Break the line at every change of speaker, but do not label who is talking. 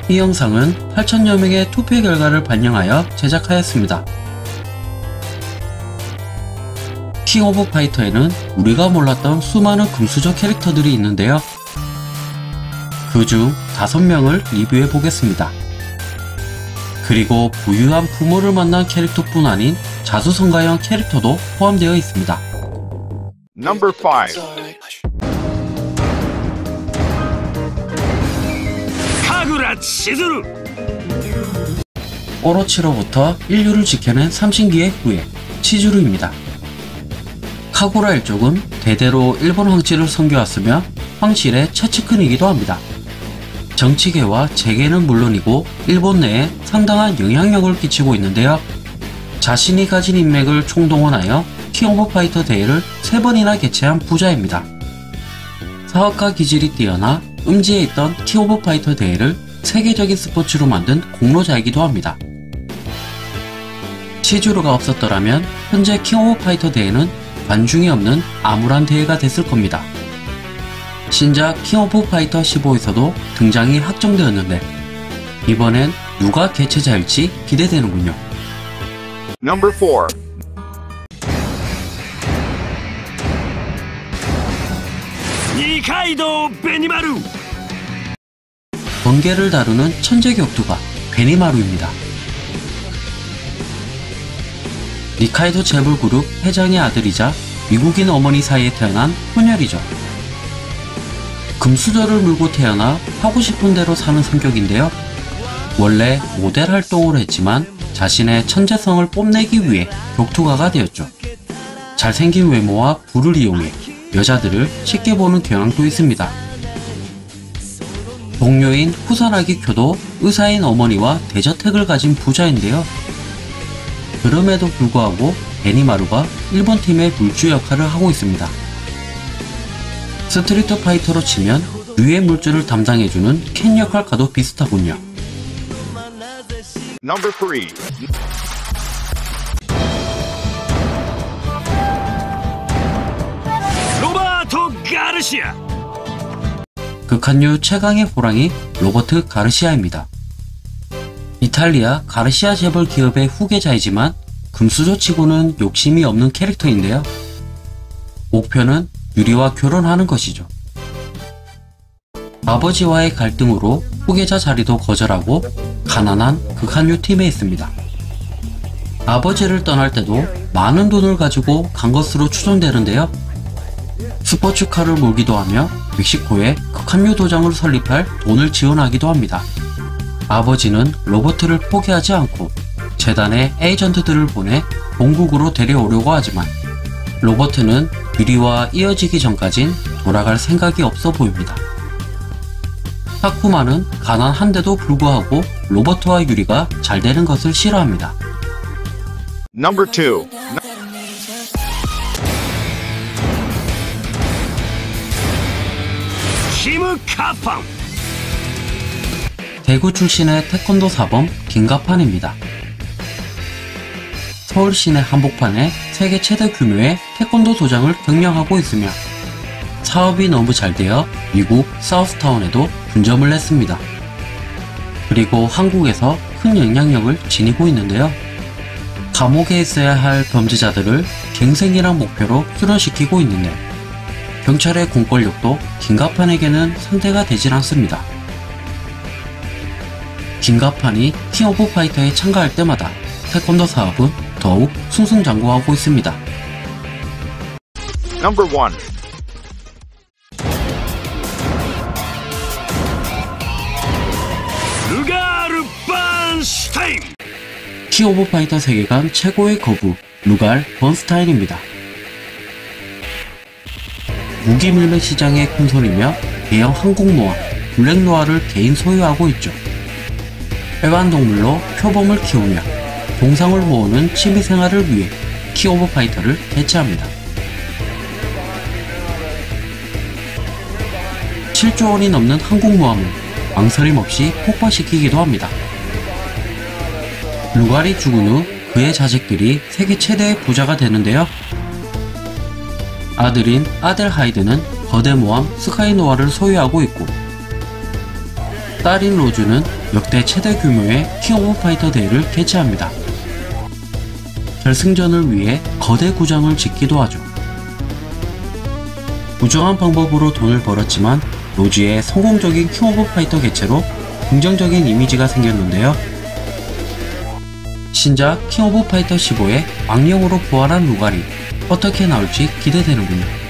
이 영상은 8,000여 명의 투표 결과를 반영하여 제작하였습니다. 킹 오브 파이터에는 우리가 몰랐던 수많은 금수저 캐릭터들이 있는데요. 그중 5명을 리뷰해 보겠습니다. 그리고 부유한 부모를 만난 캐릭터뿐 아닌 자수성가형 캐릭터도 포함되어 있습니다.
Number 5. 카구라 치즈루.
오로치로부터 인류를 지켜낸 삼신기의 후예 치즈루입니다. 카구라 일족은 대대로 일본 황실을 섬겨왔으며 황실의 최측근이기도 합니다. 정치계와 재계는 물론이고 일본 내에 상당한 영향력을 끼치고 있는데요. 자신이 가진 인맥을 총동원하여 킹 오브 파이터 대회를 3번이나 개최한 부자입니다. 사업가 기질이 뛰어나 음지에 있던 킹 오브 파이터 대회를 세계적인 스포츠로 만든 공로자이기도 합니다. 치즈루가 없었더라면 현재 킹 오브 파이터 대회는 관중이 없는 암울한 대회가 됐을 겁니다. 신작 킹 오브 파이터 15에서도 등장이 확정되었는데 이번엔 누가 개최자일지 기대되는군요.
Number 4. 니카이도 베니마루.
번개를 다루는 천재 격투가 베니마루입니다. 니카이도 재벌그룹 회장의 아들이자 미국인 어머니 사이에 태어난 혼혈이죠. 금수저를 물고 태어나 하고 싶은 대로 사는 성격인데요. 원래 모델 활동을 했지만 자신의 천재성을 뽐내기 위해 격투가가 되었죠. 잘생긴 외모와 부를 이용해 여자들을 쉽게 보는 경향도 있습니다. 동료인 후사나기 쿄도 의사인 어머니와 대저택을 가진 부자인데요. 그럼에도 불구하고 베니마루가 일본 팀의 물주 역할을 하고 있습니다. 스트리트 파이터로 치면 류의 물주를 담당해주는 켄 역할과도 비슷하군요.
Number 3. 로바토 가르시아.
극한류 최강의 호랑이 로버트 가르시아입니다. 이탈리아 가르시아 재벌 기업의 후계자이지만 금수저치고는 욕심이 없는 캐릭터인데요. 목표는 유리와 결혼하는 것이죠. 아버지와의 갈등으로 후계자 자리도 거절하고 가난한 극한류 팀에 있습니다. 아버지를 떠날 때도 많은 돈을 가지고 간 것으로 추정되는데요. 스포츠카를 몰기도 하며 멕시코에 극한류 도장을 설립할 돈을 지원하기도 합니다. 아버지는 로버트를 포기하지 않고 재단에 에이전트들을 보내 본국으로 데려오려고 하지만 로버트는 유리와 이어지기 전까진 돌아갈 생각이 없어 보입니다. 타쿠마는 가난한데도 불구하고 로버트와 유리가 잘 되는 것을 싫어합니다.
Number 2. 김카팡.
대구 출신의 태권도 사범 김가판입니다. 서울 시내 한복판에 세계 최대 규모의 태권도 도장을 경영하고 있으며 사업이 너무 잘 되어 미국 사우스타운에도 분점을 냈습니다. 그리고 한국에서 큰 영향력을 지니고 있는데요. 감옥에 있어야 할 범죄자들을 갱생이란 목표로 수련시키고 있는데 경찰의 공권력도 김가판에게는 상대가 되질 않습니다. 김가판이 킹 오브 파이터에 참가할 때마다 태권도 사업은 더욱 승승장구하고 있습니다.
Number 1. 루가르 번스타인.
킹 오브 파이터 세계관 최고의 거부 루갈 번스타인입니다. 무기 밀매 시장의 큰손이며 대형 항공모함 블랙노아를 개인 소유하고 있죠. 애완동물로 표범을 키우며 동상을 모으는 취미생활을 위해 킹 오브 파이터를 개최합니다. 7조 원이 넘는 항공모함을 망설임 없이 폭파시키기도 합니다. 루갈이 죽은 후 그의 자식들이 세계 최대의 부자가 되는데요. 아들인 아델하이드는 거대 모함 스카이노아를 소유하고 있고 딸인 로즈는 역대 최대 규모의 킹 오브 파이터 대회를 개최합니다. 결승전을 위해 거대 구장을 짓기도 하죠. 부정한 방법으로 돈을 벌었지만 로즈의 성공적인 킹 오브 파이터 개최로 긍정적인 이미지가 생겼는데요. 신작 킹 오브 파이터 15의 악령으로 부활한 루갈이 어떻게 나올지 기대되는군요.